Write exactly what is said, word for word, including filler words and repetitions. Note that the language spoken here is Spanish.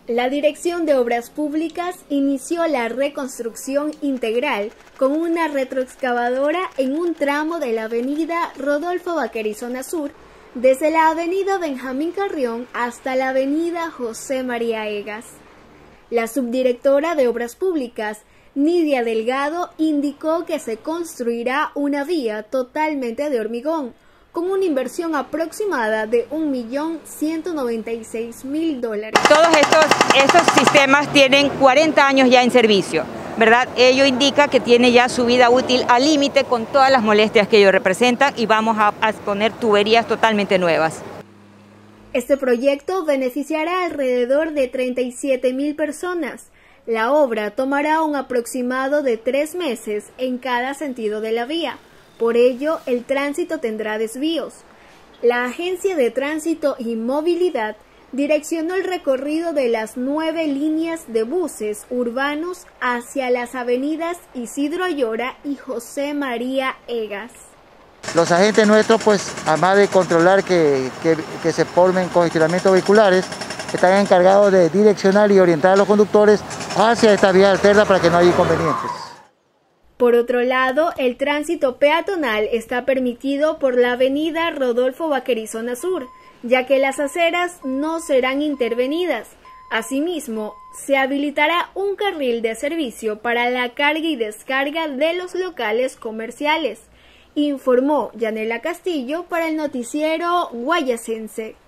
La Dirección de Obras Públicas inició la reconstrucción integral con una retroexcavadora en un tramo de la avenida Rodolfo Vaqueri Zona Sur, desde la avenida Benjamín Carrión hasta la avenida José María Egas. La subdirectora de Obras Públicas, Nidia Delgado, indicó que se construirá una vía totalmente de hormigón, con una inversión aproximada de un millón ciento noventa y seis mil dólares. Todos estos, estos sistemas tienen cuarenta años ya en servicio, ¿verdad? Ello indica que tiene ya su vida útil al límite con todas las molestias que ellos representan y vamos a, a poner tuberías totalmente nuevas. Este proyecto beneficiará alrededor de treinta y siete mil personas. La obra tomará un aproximado de tres meses en cada sentido de la vía. Por ello, el tránsito tendrá desvíos. La Agencia de Tránsito y Movilidad direccionó el recorrido de las nueve líneas de buses urbanos hacia las avenidas Isidro Ayora y José María Egas. Los agentes nuestros, pues, además de controlar que, que, que se formen congestionamientos vehiculares, están encargados de direccionar y orientar a los conductores hacia esta vía alterna para que no haya inconvenientes. Por otro lado, el tránsito peatonal está permitido por la avenida Rodolfo Vaqueri Zona Sur, ya que las aceras no serán intervenidas. Asimismo, se habilitará un carril de servicio para la carga y descarga de los locales comerciales, informó Yanela Castillo para el noticiero Guayacense.